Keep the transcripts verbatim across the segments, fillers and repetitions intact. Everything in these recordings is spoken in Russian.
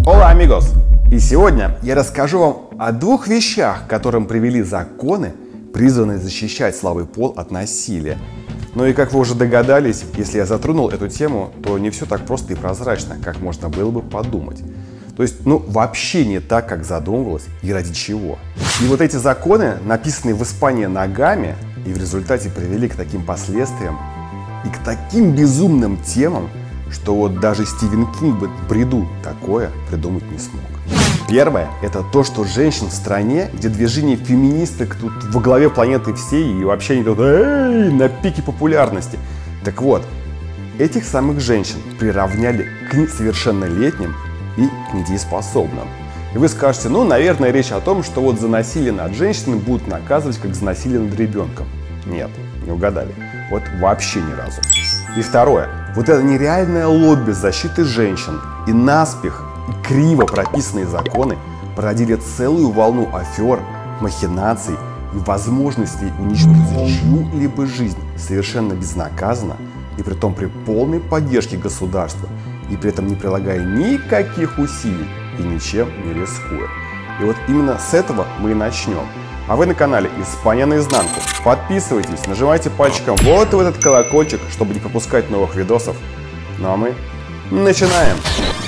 Hola, amigos! И сегодня я расскажу вам о двух вещах, которым привели законы, призванные защищать слабый пол от насилия. Ну и как вы уже догадались, если я затронул эту тему, то не все так просто и прозрачно, как можно было бы подумать. То есть, ну, вообще не так, как задумывалось и ради чего. И вот эти законы, написанные в Испании ногами, и в результате привели к таким последствиям и к таким безумным темам, что вот даже Стивен Кинг бы в бреду такое придумать не смог. Первое – это то, что женщин в стране, где движение феминисток тут во главе планеты всей и вообще они тут эй, на пике популярности. Так вот, этих самых женщин приравняли к несовершеннолетним и к недееспособным. И вы скажете, ну, наверное, речь о том, что вот за насилие над женщиной будут наказывать как за насилие над ребенком. Нет, не угадали. Вот вообще ни разу. И второе. Вот это нереальное лобби защиты женщин и наспех, и криво прописанные законы породили целую волну афер, махинаций и возможностей уничтожить чью-либо жизнь совершенно безнаказанно и притом при полной поддержке государства и при этом не прилагая никаких усилий и ничем не рискуя. И вот именно с этого мы и начнем. А вы на канале Испания наизнанку. Подписывайтесь, нажимайте пальчиком вот в этот колокольчик, чтобы не пропускать новых видосов. Ну а мы начинаем!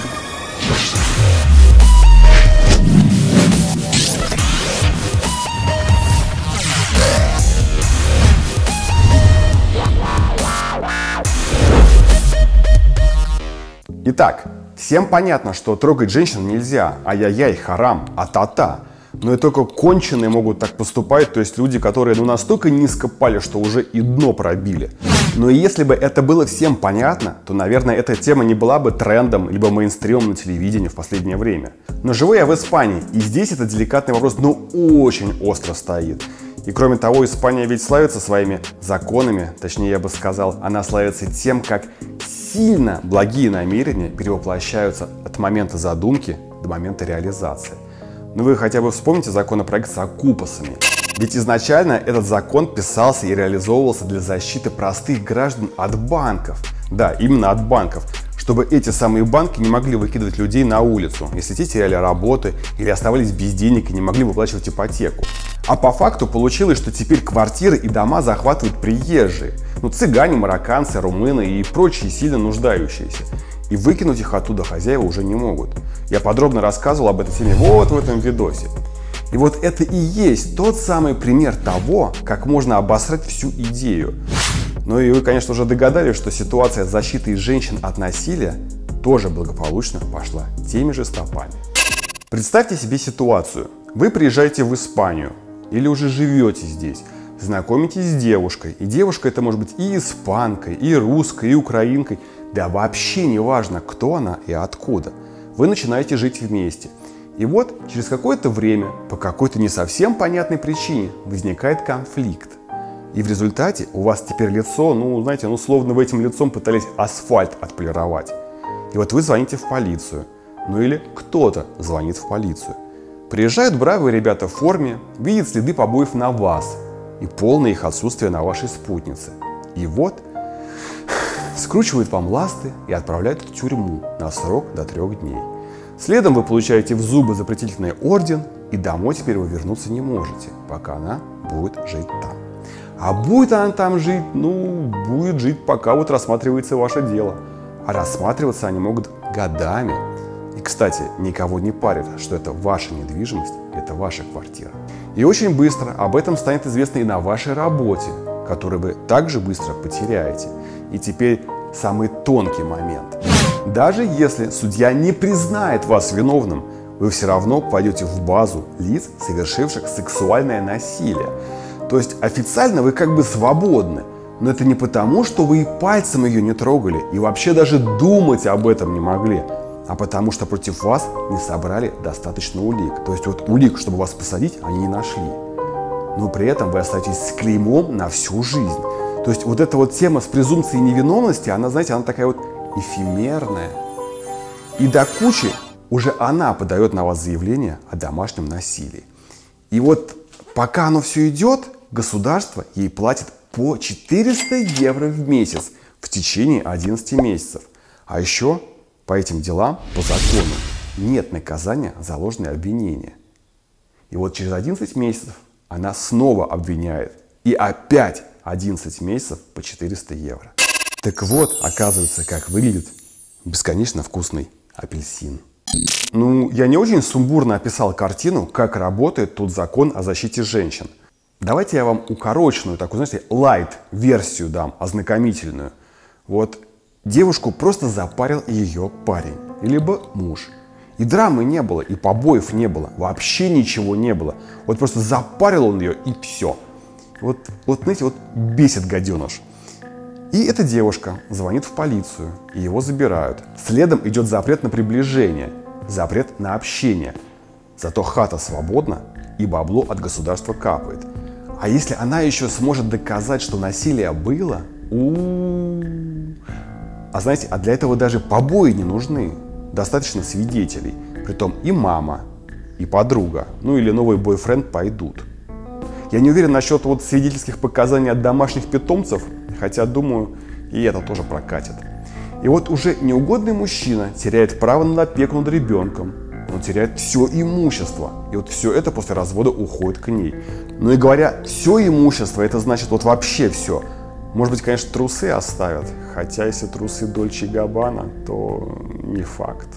Итак, всем понятно, что трогать женщин нельзя, ай-яй-яй, харам, а-та-та. Но и только конченые могут так поступать, то есть люди, которые ну настолько низко пали, что уже и дно пробили. Но если бы это было всем понятно, то, наверное, эта тема не была бы трендом, либо мейнстримом на телевидении в последнее время. Но живу я в Испании, и здесь этот деликатный вопрос ну очень остро стоит. И кроме того, Испания ведь славится своими законами, точнее я бы сказал, она славится тем, как сильно благие намерения перевоплощаются от момента задумки до момента реализации. Ну вы хотя бы вспомните законопроект с окупасами. Ведь изначально этот закон писался и реализовывался для защиты простых граждан от банков. Да, именно от банков. Чтобы эти самые банки не могли выкидывать людей на улицу, если те теряли работы или оставались без денег и не могли выплачивать ипотеку. А по факту получилось, что теперь квартиры и дома захватывают приезжие. Ну, цыгане, марокканцы, румыны и прочие сильно нуждающиеся. И выкинуть их оттуда хозяева уже не могут. Я подробно рассказывал об этой теме вот в этом видосе. И вот это и есть тот самый пример того, как можно обосрать всю идею. Ну и вы, конечно, уже догадались, что ситуация с защитой женщин от насилия тоже благополучно пошла теми же стопами. Представьте себе ситуацию. Вы приезжаете в Испанию или уже живете здесь, знакомитесь с девушкой. И девушка это может быть и испанкой, и русской, и украинкой. Да вообще не важно, кто она и откуда. Вы начинаете жить вместе. И вот через какое-то время, по какой-то не совсем понятной причине, возникает конфликт. И в результате у вас теперь лицо, ну, знаете, ну, словно вы этим лицом пытались асфальт отполировать. И вот вы звоните в полицию. Ну или кто-то звонит в полицию. Приезжают бравые ребята в форме, видят следы побоев на вас и полное их отсутствие на вашей спутнице. И вот скручивают вам ласты и отправляют в тюрьму на срок до трех дней. Следом вы получаете в зубы запретительный орден, и домой теперь вы вернуться не можете, пока она будет жить там. А будет она там жить, ну, будет жить, пока вот рассматривается ваше дело. А рассматриваться они могут годами. И, кстати, никого не парит, что это ваша недвижимость, это ваша квартира. И очень быстро об этом станет известно и на вашей работе, которую вы также быстро потеряете. И теперь самый тонкий момент. Даже если судья не признает вас виновным, вы все равно пойдете в базу лиц, совершивших сексуальное насилие. То есть официально вы как бы свободны, но это не потому, что вы и пальцем ее не трогали, и вообще даже думать об этом не могли, а потому что против вас не собрали достаточно улик. То есть вот улик, чтобы вас посадить, они не нашли. Но при этом вы остаетесь с клеймом на всю жизнь. То есть вот эта вот тема с презумпцией невиновности, она, знаете, она такая вот эфемерная. И до кучи уже она подает на вас заявление о домашнем насилии. И вот пока оно все идет, государство ей платит по четыреста евро в месяц в течение одиннадцати месяцев. А еще по этим делам, по закону, нет наказания за ложные обвинения. И вот через одиннадцать месяцев она снова обвиняет. И опять одиннадцать месяцев по четыреста евро. Так вот, оказывается, как выглядит бесконечно вкусный апельсин. Ну, я не очень сумбурно описал картину, как работает тут закон о защите женщин. Давайте я вам укороченную, такую, знаете, лайт-версию дам, ознакомительную. Вот девушку просто запарил ее парень, либо муж. И драмы не было, и побоев не было, вообще ничего не было. Вот просто запарил он ее, и все. Вот, вот знаете, вот бесит гаденыш. И эта девушка звонит в полицию, и его забирают. Следом идет запрет на приближение, запрет на общение. Зато хата свободна, и бабло от государства капает. А если она еще сможет доказать, что насилие было, у-у-у. А знаете, а для этого даже побои не нужны. Достаточно свидетелей. Притом и мама, и подруга, ну или новый бойфренд пойдут. Я не уверен насчет вот свидетельских показаний от домашних питомцев, хотя, думаю, и это тоже прокатит. И вот уже неугодный мужчина теряет право на опеку над ребенком. Он теряет все имущество. И вот все это после развода уходит к ней. Ну и говоря, все имущество, это значит вот вообще все. Может быть, конечно, трусы оставят. Хотя, если трусы Дольче и Габбана, то не факт.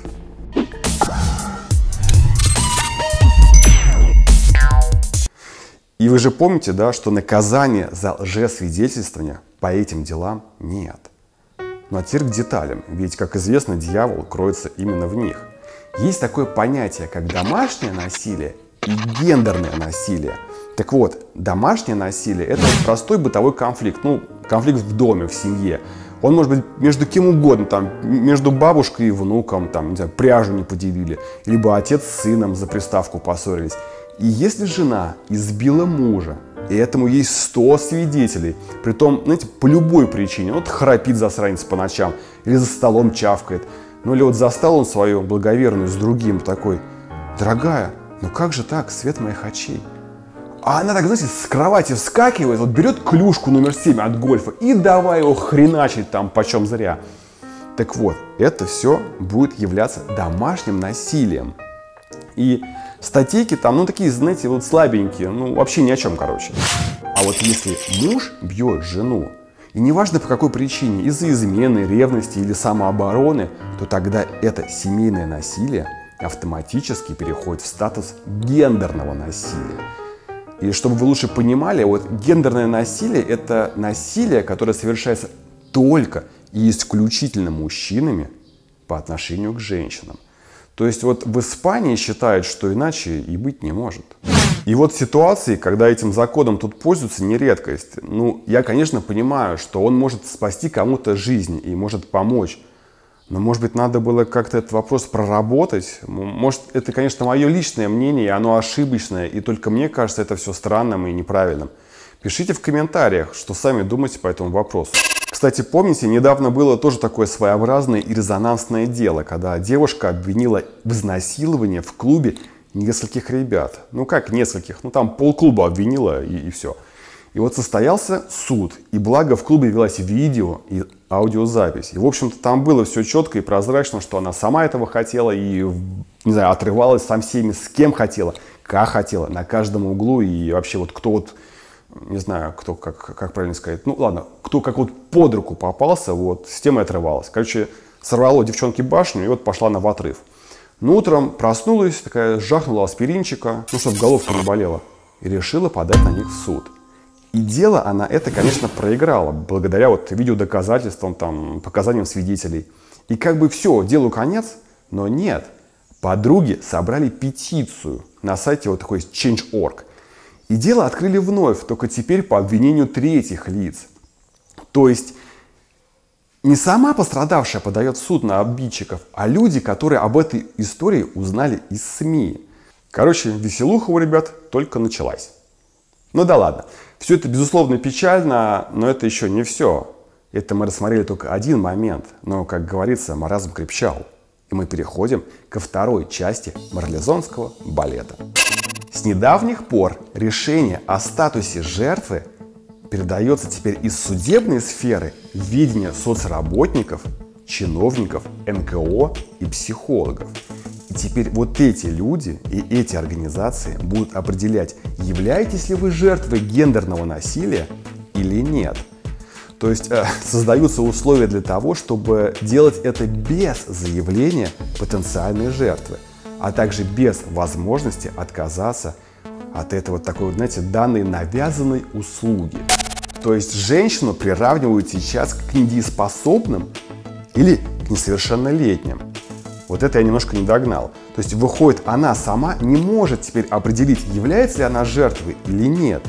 И вы же помните, да, что наказания за лжесвидетельствование по этим делам нет. Ну а теперь к деталям, ведь, как известно, дьявол кроется именно в них. Есть такое понятие, как домашнее насилие и гендерное насилие. Так вот, домашнее насилие – это простой бытовой конфликт, ну, конфликт в доме, в семье. Он может быть между кем угодно, там, между бабушкой и внуком, там, не знаю, пряжу не поделили, либо отец с сыном за приставку поссорились. И если жена избила мужа, и этому есть сто свидетелей, притом, знаете, по любой причине, вот храпит засранец по ночам, или за столом чавкает, ну или вот застал он свою благоверную с другим такой: дорогая, ну как же так, свет моих очей? А она так, знаете, с кровати вскакивает, вот берет клюшку номер семь от гольфа и давай его хреначить там почем зря. Так вот, это все будет являться домашним насилием. И статейки там, ну такие, знаете, вот слабенькие, ну вообще ни о чем, короче. А вот если муж бьет жену, и неважно по какой причине, из-за измены, ревности или самообороны, то тогда это семейное насилие автоматически переходит в статус гендерного насилия. И чтобы вы лучше понимали, вот гендерное насилие – это насилие, которое совершается только и исключительно мужчинами по отношению к женщинам. То есть вот в Испании считают, что иначе и быть не может. И вот ситуации, когда этим законом тут пользуются, не редкость. Ну, я, конечно, понимаю, что он может спасти кому-то жизнь и может помочь. Но, может быть, надо было как-то этот вопрос проработать. Может, это, конечно, мое личное мнение, и оно ошибочное, и только мне кажется это все странным и неправильным. Пишите в комментариях, что сами думаете по этому вопросу. Кстати, помните, недавно было тоже такое своеобразное и резонансное дело, когда девушка обвинила в изнасиловании в клубе нескольких ребят. Ну как нескольких? Ну там полклуба обвинила и, и все. И вот состоялся суд, и благо в клубе велась видео и аудиозапись. И, в общем-то, там было все четко и прозрачно, что она сама этого хотела и, не знаю, отрывалась со всеми, с кем хотела, как хотела, на каждом углу. И вообще вот кто вот, не знаю, кто, как, как правильно сказать, ну ладно, кто как вот под руку попался, вот, с тем и отрывалась. Короче, сорвало девчонке башню и вот пошла на в отрыв. Но утром проснулась, такая жахнула аспиринчика, ну, чтобы головка не болела, и решила подать на них в суд. И дело она это, конечно, проиграла, благодаря вот видеодоказательствам, там, показаниям свидетелей. И как бы все, делу конец, но нет. Подруги собрали петицию на сайте вот такой чейндж точка орг. И дело открыли вновь, только теперь по обвинению третьих лиц. То есть не сама пострадавшая подает в суд на обидчиков, а люди, которые об этой истории узнали из СМИ. Короче, веселуха у ребят только началась. Ну да ладно. Все это, безусловно, печально, но это еще не все. Это мы рассмотрели только один момент. Но, как говорится, маразм крепчал. И мы переходим ко второй части марлезонского балета. С недавних пор решение о статусе жертвы передается теперь из судебной сферы в видение соцработников, чиновников, эн ка о и психологов. И теперь вот эти люди и эти организации будут определять, являетесь ли вы жертвой гендерного насилия или нет. То есть э, создаются условия для того, чтобы делать это без заявления потенциальной жертвы, а также без возможности отказаться от этого такой, вот, знаете, данной навязанной услуги. То есть женщину приравнивают сейчас к недееспособным или к несовершеннолетним. Вот это я немножко не догнал. То есть выходит, она сама не может теперь определить, является ли она жертвой или нет.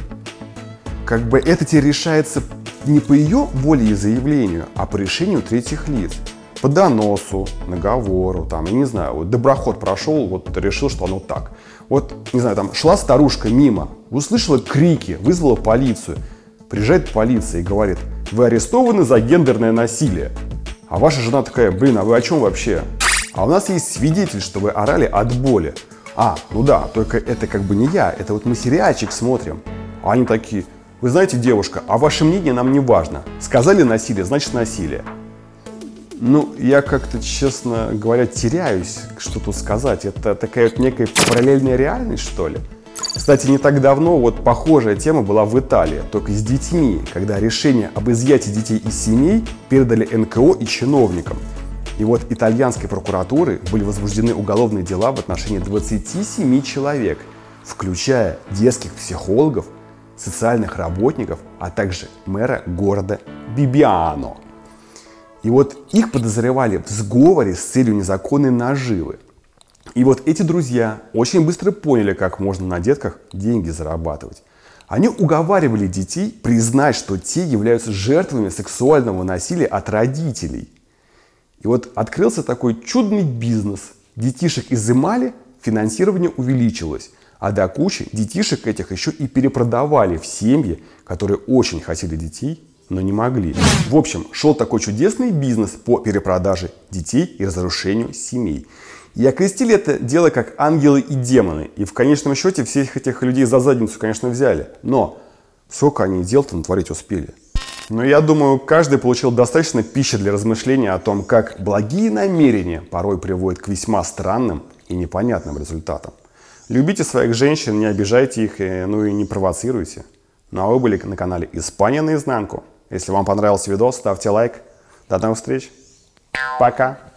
Как бы это теперь решается не по ее воле и заявлению, а по решению третьих лиц. По доносу, наговору, там, я не знаю, вот доброход прошел, вот решил, что оно так. Вот, не знаю, там шла старушка мимо, услышала крики, вызвала полицию. Приезжает полиция и говорит: вы арестованы за гендерное насилие. А ваша жена такая: блин, а вы о чем вообще? А у нас есть свидетель, что вы орали от боли. А, ну да, только это как бы не я, это вот мы сериальчик смотрим. А они такие: вы знаете, девушка, а ваше мнение нам не важно. Сказали насилие, значит насилие. Ну, я как-то, честно говоря, теряюсь, что тут сказать. Это такая вот некая параллельная реальность, что ли? Кстати, не так давно вот похожая тема была в Италии, только с детьми, когда решение об изъятии детей из семей передали эн ка о и чиновникам. И вот итальянской прокуратурой были возбуждены уголовные дела в отношении двадцати семи человек, включая детских психологов, социальных работников, а также мэра города Бибиано. И вот их подозревали в сговоре с целью незаконной наживы. И вот эти друзья очень быстро поняли, как можно на детках деньги зарабатывать. Они уговаривали детей признать, что те являются жертвами сексуального насилия от родителей. И вот открылся такой чудный бизнес. Детишек изымали, финансирование увеличилось. А до кучи детишек этих еще и перепродавали в семьи, которые очень хотели детей, но не могли. В общем, шел такой чудесный бизнес по перепродаже детей и разрушению семей. И окрестили это дело как ангелы и демоны. И в конечном счете всех этих людей за задницу, конечно, взяли. Но сколько они дел-то натворить успели? Но я думаю, каждый получил достаточно пищи для размышления о том, как благие намерения порой приводят к весьма странным и непонятным результатам. Любите своих женщин, не обижайте их, ну и не провоцируйте. Ну а вы были на канале Испания наизнанку. Если вам понравился видос, ставьте лайк. До новых встреч. Пока.